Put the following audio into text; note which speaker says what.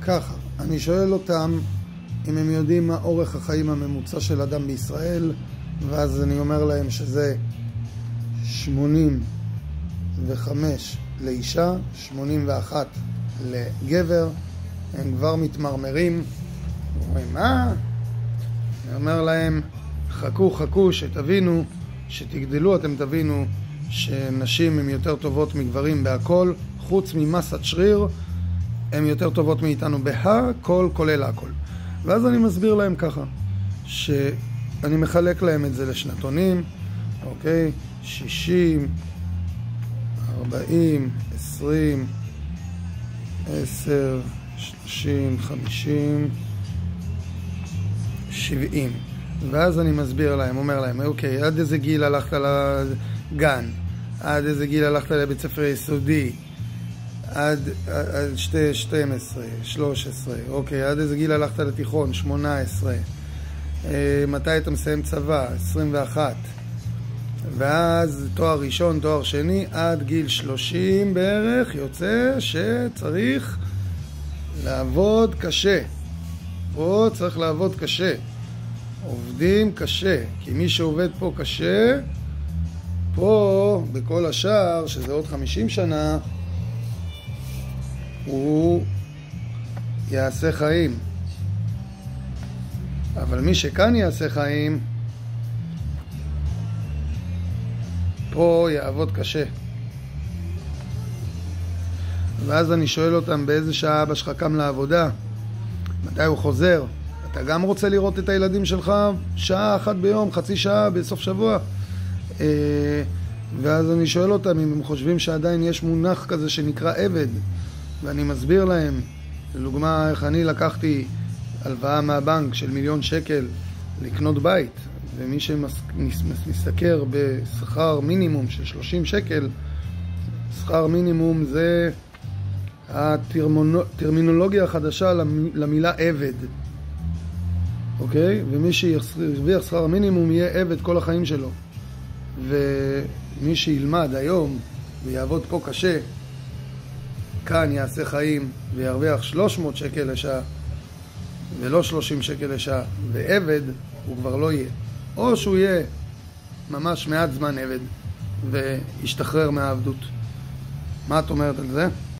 Speaker 1: ככה, אני שואל אותם אם הם יודעים מה אורך החיים הממוצע של אדם בישראל, ואז אני אומר להם שזה 85 לאישה, 81 לגבר. הם כבר מתמרמרים, אומרים מה? אני אומר להם חכו שתבינו, שתגדלו, אתם תבינו שנשים הן יותר טובות מגברים בהכל, חוץ ממסת שריר הן יותר טובות מאיתנו בהכל, כולל הכל. ואז אני מסביר להם ככה, שאני מחלק להם את זה לשנתונים, אוקיי? 60, 40, 20, 10, 30, 50, 70. ואז אני מסביר להם, אומר להם, אוקיי, עד איזה גיל הלכת לגן? עד איזה גיל הלכת לבית ספר יסודי? עד 12, 13, אוקיי, עד איזה גיל הלכת לתיכון? 18. מתי אתה מסיים צבא? 21. ואז תואר ראשון, תואר שני, עד גיל 30 בערך, יוצא שצריך לעבוד קשה. פה צריך לעבוד קשה. עובדים קשה, כי מי שעובד פה קשה, פה בכל השאר, שזה עוד 50 שנה, הוא יעשה חיים. אבל מי שכאן יעשה חיים, פה יעבוד קשה. ואז אני שואל אותם באיזה שעה אבא שלך קם לעבודה, מתי הוא חוזר. אתה גם רוצה לראות את הילדים שלך שעה אחת ביום, חצי שעה בסוף שבוע? ואז אני שואל אותם אם הם חושבים שעדיין יש מונח כזה שנקרא עבד, ואני מסביר להם, לדוגמה איך אני לקחתי הלוואה מהבנק של 1,000,000 שקל לקנות בית, ומי שמסתכר בשכר מינימום של 30 שקל, שכר מינימום זה הטרמינולוגיה החדשה למילה עבד, אוקיי? ומי שירוויח שכר מינימום יהיה עבד כל החיים שלו. ומי שילמד היום ויעבוד פה קשה, כאן יעשה חיים וירוויח 300 שקל לשעה ולא 30 שקל לשעה, ועבד הוא כבר לא יהיה. או שהוא יהיה ממש מעט זמן עבד וישתחרר מהעבדות. מה את אומרת על זה?